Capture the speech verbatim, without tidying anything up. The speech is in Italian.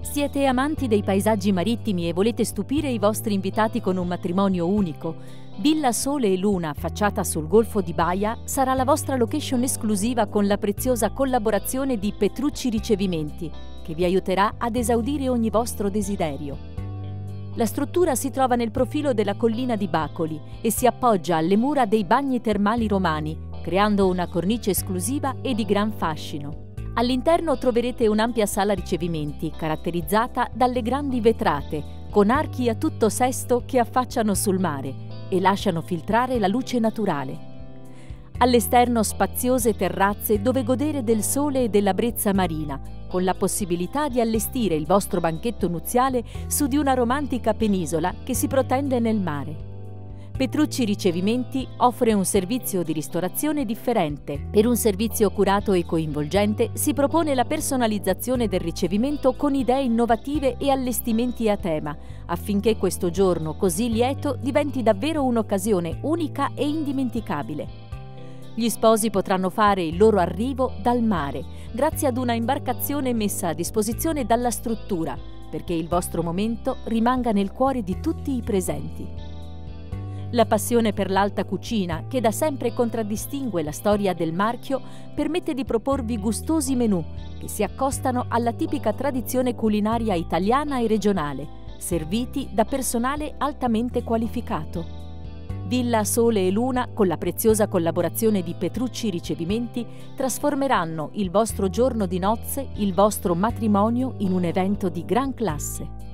Siete amanti dei paesaggi marittimi e volete stupire i vostri invitati con un matrimonio unico? Villa Sole e Luna, affacciata sul Golfo di Baia, sarà la vostra location esclusiva con la preziosa collaborazione di Petrucci Ricevimenti, che vi aiuterà ad esaudire ogni vostro desiderio. La struttura si trova nel profilo della collina di Bacoli e si appoggia alle mura dei bagni termali romani, creando una cornice esclusiva e di gran fascino. All'interno troverete un'ampia sala ricevimenti, caratterizzata dalle grandi vetrate, con archi a tutto sesto che affacciano sul mare e lasciano filtrare la luce naturale. All'esterno spaziose terrazze dove godere del sole e della brezza marina, con la possibilità di allestire il vostro banchetto nuziale su di una romantica penisola che si protende nel mare. Petrucci Ricevimenti offre un servizio di ristorazione differente. Per un servizio curato e coinvolgente si propone la personalizzazione del ricevimento con idee innovative e allestimenti a tema, affinché questo giorno così lieto diventi davvero un'occasione unica e indimenticabile. Gli sposi potranno fare il loro arrivo dal mare, grazie ad una imbarcazione messa a disposizione dalla struttura, perché il vostro momento rimanga nel cuore di tutti i presenti. La passione per l'alta cucina, che da sempre contraddistingue la storia del marchio, permette di proporvi gustosi menù che si accostano alla tipica tradizione culinaria italiana e regionale, serviti da personale altamente qualificato. Villa Sole e Luna, con la preziosa collaborazione di Petrucci Ricevimenti, trasformeranno il vostro giorno di nozze, il vostro matrimonio, in un evento di gran classe.